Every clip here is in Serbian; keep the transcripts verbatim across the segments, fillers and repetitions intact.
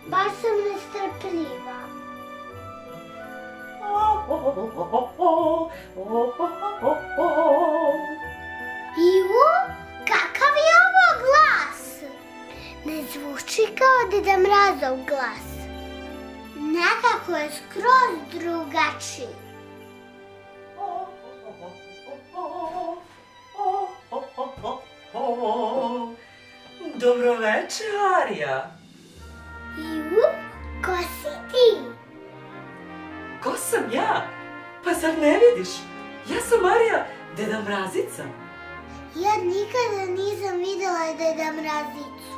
baš sam nestrpljiva. Iu, kakav je ovo glas? Ne zvuči kao Deda Mrazov glas. Nekako je skroz drugačiji. Dobroveče, Arija. Iu, ko si ti? Ko sam ja? Pa zar ne vidiš? Ja sam Arija, Deda Mrazica. Ja nikada nisam videla Deda Mrazicu.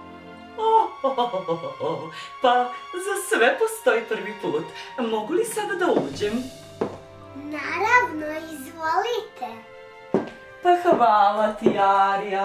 Pa za sve postoji prvi put. Mogu li sada da uđem? Naravno, izvolite. Pa hvala ti, Arija.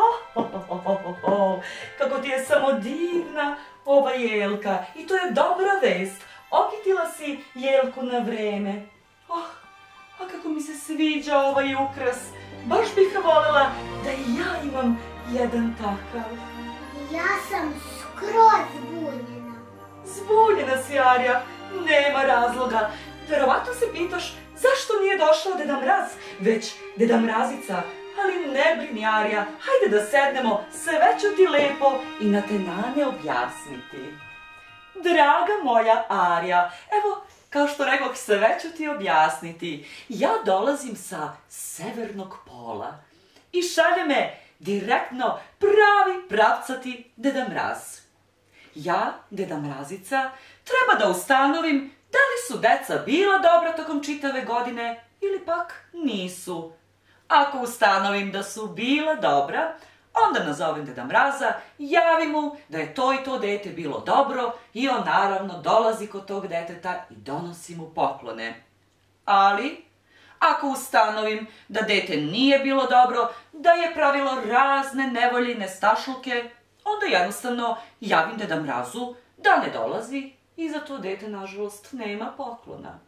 Kako ti je samo divna ova jelka. I to je dobra vest. Okitila si jelku na vreme. Oh, a kako mi se sviđa ovaj ukras. Baš bih voljela da i ja imam jedan takav. Ja sam skroz zbunjena. Zbunjena si, Arija. Nema razloga. Verovatno se pitaš zašto nije došao Deda Mraz, već Deda Mrazica. Ali ne brini, Arija. Hajde da sednemo, sve ću ti lepo i na te nane objasniti. Draga moja Arija, evo, kao što rekoh, sve ću ti objasniti. Ja dolazim sa severnog pola i šalje me direktno pravi pravcati Deda Mraz. Ja, Deda Mrazica, treba da ustanovim da li su deca bila dobra tokom čitave godine ili pak nisu. Ako ustanovim da su bila dobra, onda nazovem Deda Mraza, javim mu da je to i to dete bilo dobro i on naravno dolazi kod tog deteta i donosi mu poklone. Ali, ako ustanovim da dete nije bilo dobro, da je pravilo razne nevolje i nestašluke, onda jednostavno javim Deda Mrazu da ne dolazi i za to dete, nažalost, nema poklona.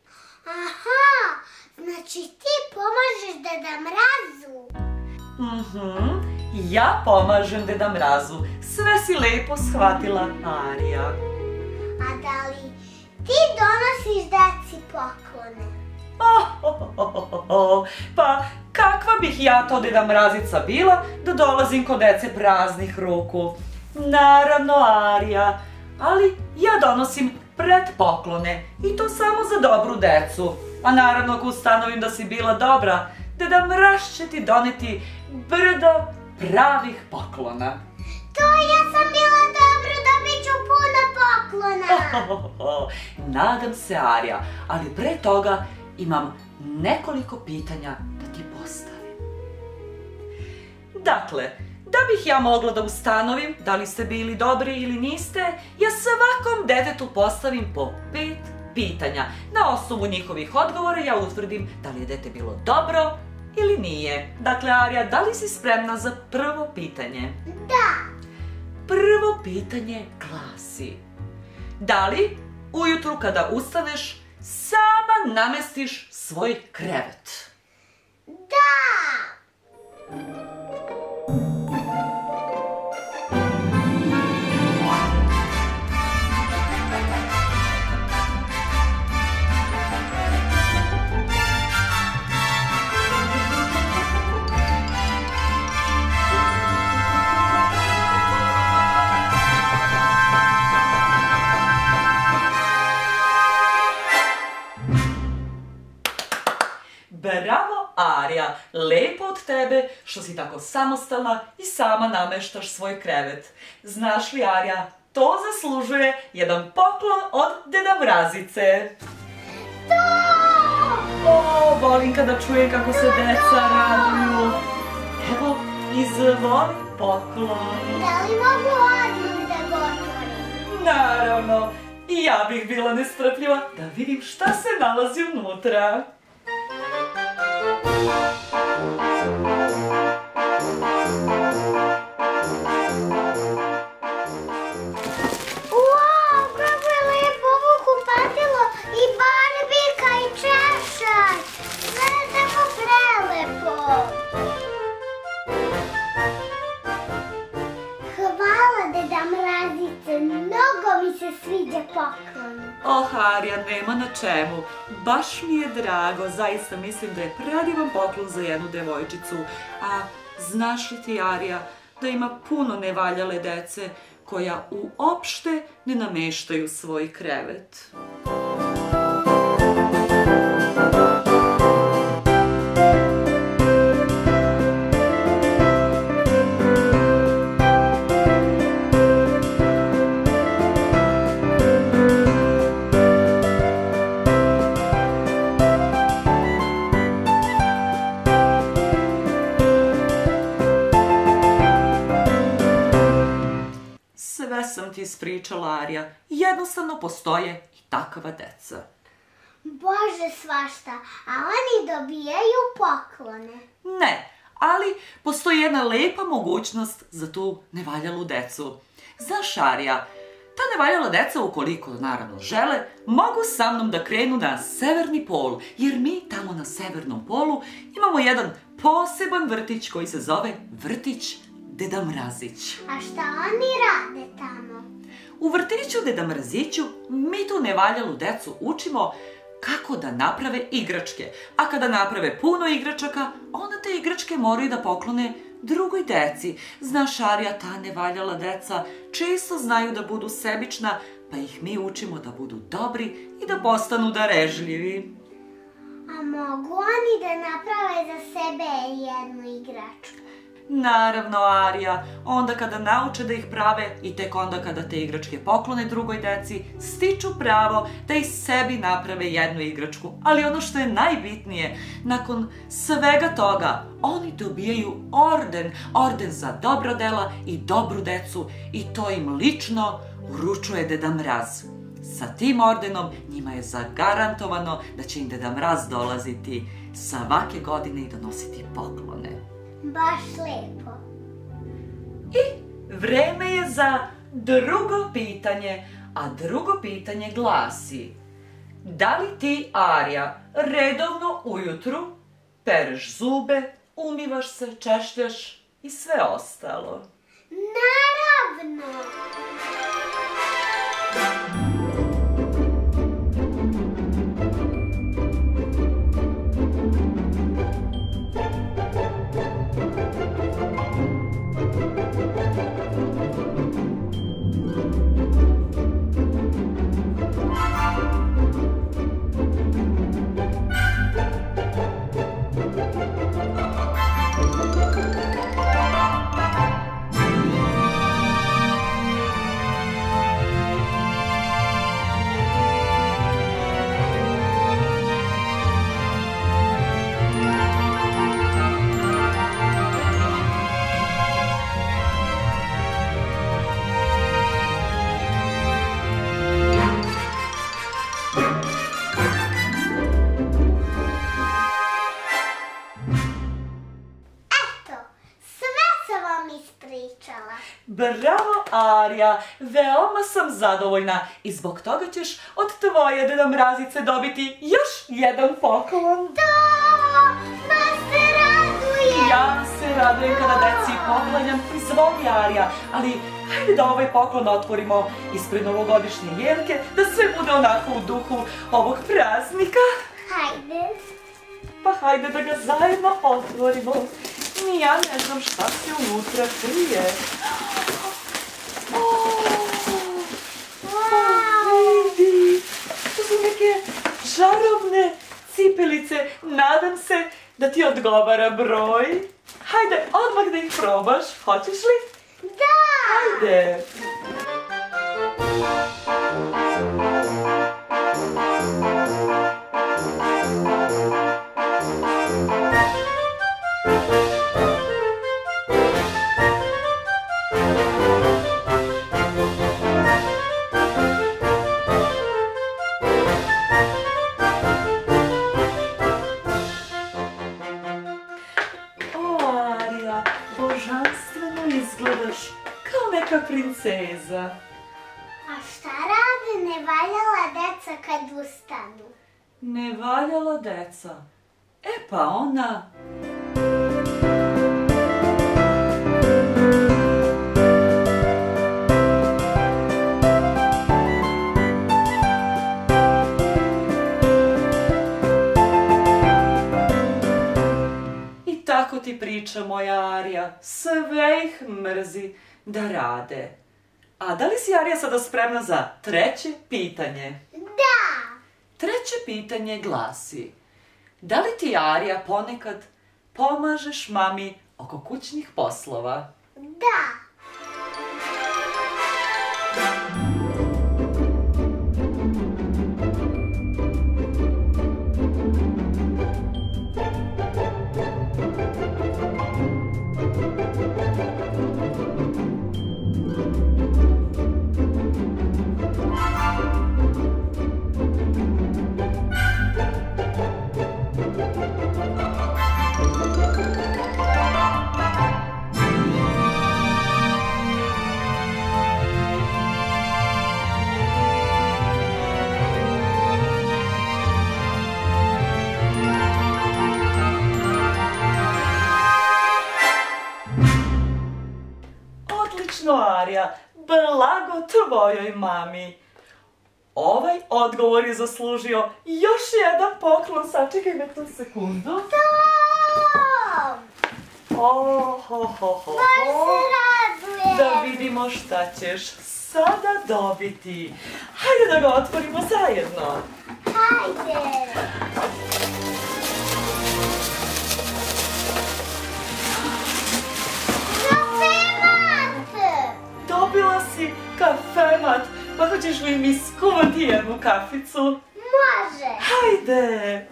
Aha, znači ti pomažeš Deda Mrazu? Mhm, ja pomažem Deda Mrazu. Sve si lepo shvatila, Arija. A da li ti donosiš deci poklone? Oh, oh, oh, oh, oh. Pa kakva bih ja to Deda Mrazica bila da dolazim kod dece praznih ruku? Naravno, Arija, ali ja donosim pretpoklone i to samo za dobru decu. A naravno, ako ustanovim da si bila dobra, Deda Mraz će ti doneti brdo pravih poklona. To ja sam bila dobra, dobit ću puno poklona. Oh, oh, oh. Nadam se, Arija, ali pre toga imam nekoliko pitanja da ti postavim. Dakle, da bih ja mogla da ustanovim da li ste bili dobri ili niste, ja svakom detetu postavim po pet pitanja. Na osnovu njihovih odgovora ja utvrdim da li je dete bilo dobro ili nije. Dakle, Arija, da li si spremna za prvo pitanje? Da. Prvo pitanje glasi: da li ujutru kada ustaneš sama namestiš svoj krevet? Da! Bravo, Arija, lepo od tebe što si tako samostalna i sama nameštaš svoj krevet. Znaš li, Arija, to zaslužuje jedan poklon od Deda Mrazice. Da! O, volim kada čujem kako se deca raduju. Evo, izvoli poklon. Da li mogu odmah da ga otvorim? Naravno, i ja bih bila nestrpljiva da vidim šta se nalazi unutra. Wow, kako je lepo ovo kupatilo i barbika i češaj. Sve je tako prelepo. Hvala, Deda Mrazice, mnogo se sviđa poklon. Oh, Arija, nema na čemu. Baš mi je drago, zaista mislim da je predivan poklon za jednu devojčicu. A znaš li ti, Arija, da ima puno nevaljale dece koja uopšte ne nameštaju svoj krevet? Sve sam ti ispričala, Arija. Jednostavno postoje i takva deca. Bože, svašta, a oni dobijaju poklone. Ne, ali postoji jedna lepa mogućnost za tu nevaljalu decu. Znaš, Arija, ta nevaljala deca, ukoliko naravno žele, mogu sa mnom da krenu na severni pol, jer mi tamo na severnom polu imamo jedan poseban vrtić koji se zove vrtić Deda Mrazić. A šta oni rade tamo? U vrtiću Deda Mraziću mi tu nevaljalu decu učimo kako da naprave igračke. A kada naprave puno igračaka, onda te igračke moraju da poklone drugoj deci. Znaš, Arija, ta nevaljala deca često znaju da budu sebična, pa ih mi učimo da budu dobri i da postanu darežljivi. A mogu oni da naprave za sebe jednu igračku? Naravno, Arija, onda kada nauče da ih prave i tek onda kada te igračke poklone drugoj deci, stiču pravo da i sebi naprave jednu igračku. Ali ono što je najbitnije, nakon svega toga, oni dobijaju orden, orden za dobro dela i dobru decu i to im lično uručuje Deda Mraz. Sa tim ordenom njima je zagarantovano da će im Deda Mraz dolaziti svake godine i donositi poklone. Baš lepo. I vreme je za drugo pitanje, a drugo pitanje glasi: da li ti, Arija, redovno ujutru pereš zube, umivaš se, češljaš i sve ostalo? Naravno! Bravo, Arija, veoma sam zadovoljna i zbog toga ćeš od tvoje Deda Mrazice dobiti još jedan poklon. Da, baš se radujem. Ja se radujem kada deci poklanjam. Izvoli, Arija, ali hajde da ovaj poklon otvorimo ispred novogodišnje jelke, da sve bude onako u duhu ovog praznika. Hajde. Pa hajde da ga zajedno otvorimo. Ni ja ne znam šta se unutra krije. Vidi, to su neke čarobne cipelice. Nadam se da ti odgovara broj. Hajde, odmah da ih probaš. Hoćeš li? Da! Hajde. Božanstveno izgledaš kao neka princeza. A šta rade nevaljala deca kad ustanu? Nevaljala deca? E pa ona... ti priča, moja Arija, sve ih mrzi da rade. A da li si, Arija, sada spremna za treće pitanje? Da. Treće pitanje glasi: da li ti, Arija, ponekad pomažeš mami oko kućnih poslova? Da. Odlično, Arija, blago tvojoj mami. Ovaj odgovor je zaslužio još jedan poklon. Sačekaj me tu sekundu. Tom! Oh, ho, ho, ho. Baš se radujem. Da vidimo šta ćeš sada dobiti. Hajde da ga otvorimo zajedno. Hajde. Dobila si kafemat, pa hoćeš li mi skuvati jednu kaficu? Može. Hajde!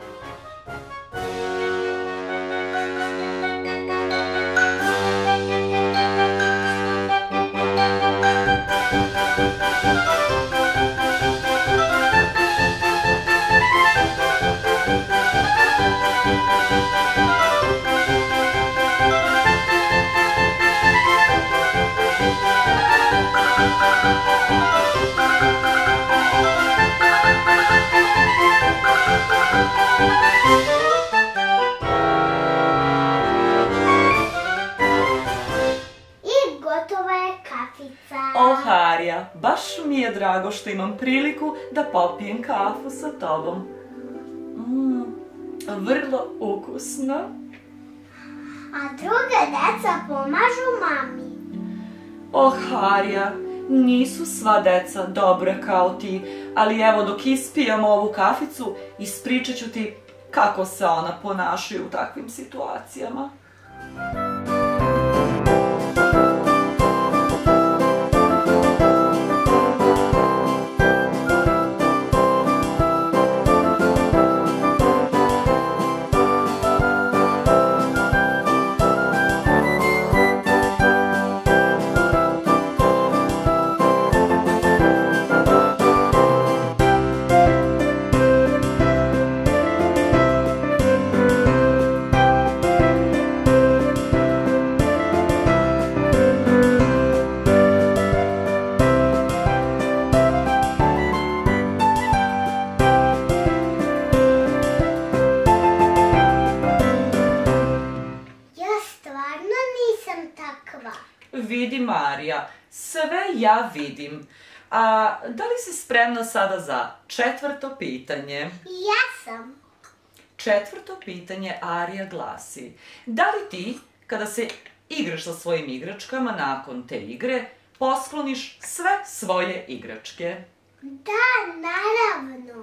I gotova je kafica. Oh, Arija, baš mi je drago što imam priliku da popijem kafu sa tobom. Mm, vrlo ukusno. A druga deca pomažu mami. Oh, Arija, nisu sva deca dobra kao ti, ali evo dok ispijamo ovu kaficu, ispričat ću ti kako se ona ponašaju u takvim situacijama. Vidi, Marija, sve ja vidim. A da li si spremna sada za četvrto pitanje? Ja sam. Četvrto pitanje, Arija, glasi: da li ti, kada se igraš sa svojim igračkama, nakon te igre, poskloniš sve svoje igračke? Da, naravno.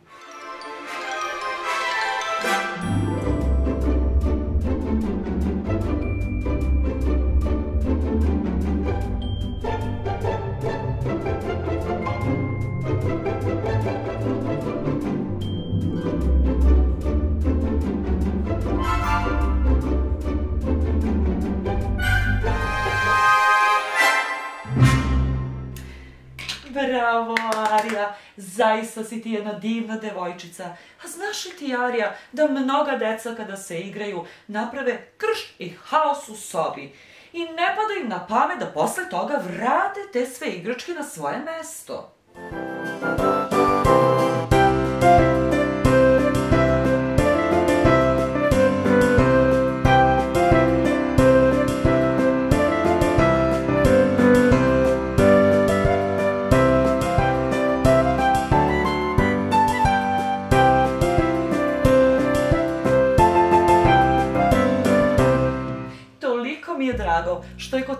Bravo, Arija, zaista si ti jedna divna devojčica. A znaš li ti, Arija, da mnoga deca kada se igraju naprave krš i haos u sobi i ne pada im na pamet da posle toga vrate te sve igračke na svoje mesto?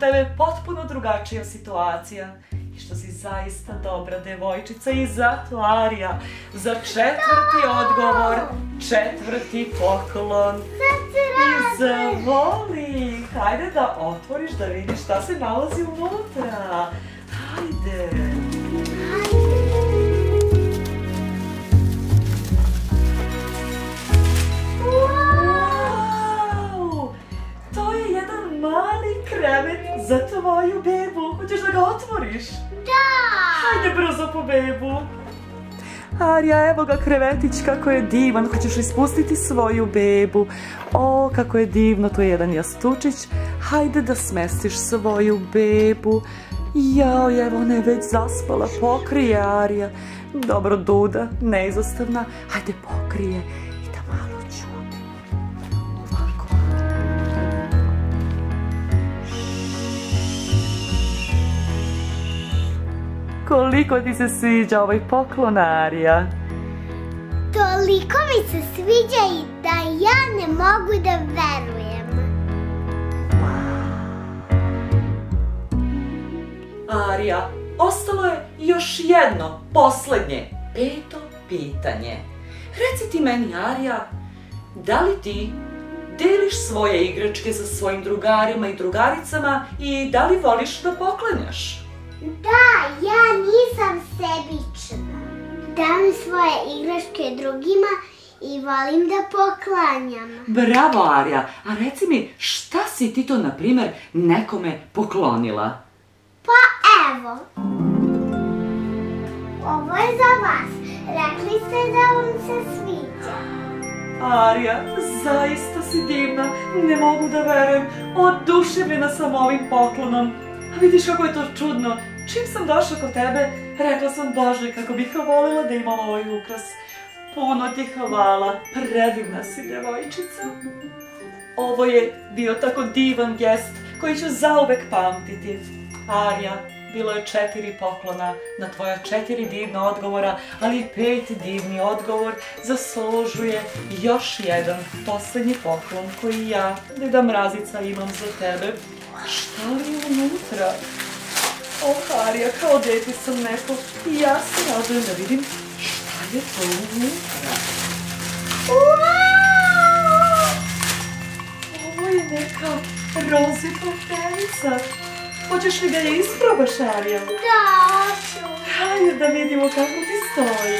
tebe potpuno drugačija situacija i što si zaista dobra devojčica i zato, Arija, za četvrti odgovor, četvrti poklon. I zavoli, hajde da otvoriš da vidiš šta se nalazi unutra. Hajde. To je jedan mali krevet za tvoju bebu. Hoćeš da ga otvoriš? Da! Hajde brzo po bebu. Arija, evo ga krevetić, kako je divan. Hoćeš li spustiti svoju bebu? O, kako je divno, to je jedan jastučić. Hajde da smestiš svoju bebu. Jao, evo ona je već zaspala. Pokrije, Arija. Dobro, Duda, neizostavna. Hajde, pokrije. I da malo čuti. Ovako. Koliko ti se sviđa ovaj poklon, Arija? Toliko mi se sviđa i da ja ne mogu da verujem. Arija, ostalo je još jedno, poslednje, peto pitanje. Reci ti meni, Arija, da li ti deliš svoje igračke sa svojim drugarima i drugaricama i da li voliš da poklanjaš? Da, ja nisam sebična. Dam svoje igračke drugima i volim da poklanjam. Bravo, Arija, a reci mi, šta si ti to, na primer, nekome poklonila? Pa evo. Ovo je za vas. Rekli ste da vam se sviđa. Arija, zaista si divna, ne mogu da verujem, oduševljena sam ovim poklonom. A vidiš kako je to čudno, čim sam došla kod tebe, rekla sam, Bože, kako bih voljela da imam ovaj ukras. Puno ti hvala, predivna si devojčica. Ovo je bio tako divan gest koji ću zauvek pamtiti. Arija, bilo je četiri poklona na tvoja četiri divna odgovora, ali pet divni odgovor zaslužuje još jedan poslednji poklon koji ja, Deda Mrazica, imam za tebe. Šta li je unutra? Oh, Arija, kao dete sam neko i ja se radujem da vidim šta je to unutra. Ovo je neka roze platenica. Hoćeš li da je isprobaš, Arija? Da, hoću. Hajde da vidimo kako ti stoji.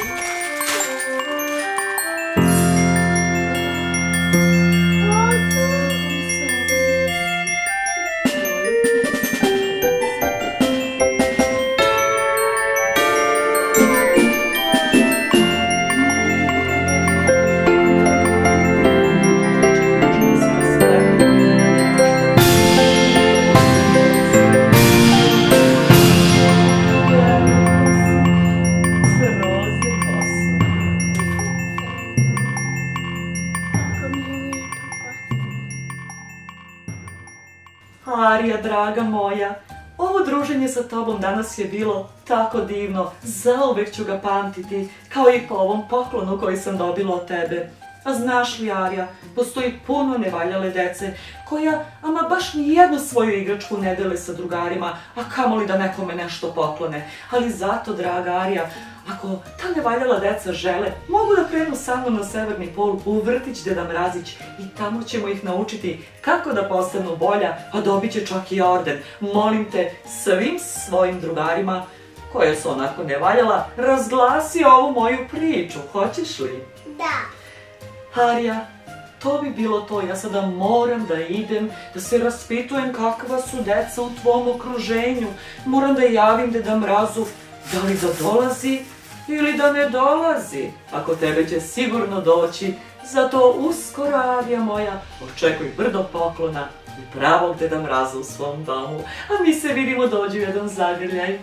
Arija, draga moja, ovo druženje sa tobom danas je bilo tako divno, zauvek ću ga pamtiti, kao i po ovom poklonu koji sam dobila od tebe. A znaš li, Arija, postoji puno nevaljale dece koja ama baš nijednu svoju igračku ne dele sa drugarima, a kamoli da nekome nešto poklone. Ali zato, draga Arija, ako ta nevaljala deca žele, mogu da krenu sa mnom na severni pol u vrtić Deda Mrazić i tamo ćemo ih naučiti kako da postanu bolja, a dobit će čak i orden. Molim te, svim svojim drugarima, koje su onako nevaljala, razglasi ovu moju priču, hoćeš li? Da. Arija, to bi bilo to, ja sada moram da idem, da se raspitujem kakva su deca u tvom okruženju. Moram da javim Deda Mrazu da li da dolazi ili da ne dolazi. Ako tebe će sigurno doći, zato uskoro, Arija moja, očekuj brdo poklona i pravog Deda Mraza u svom domu. A mi se vidimo, dođu jedan zagrljaj.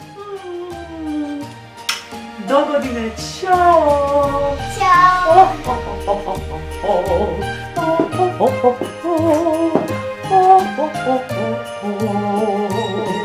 Do godine, čao! Ćao! Oh,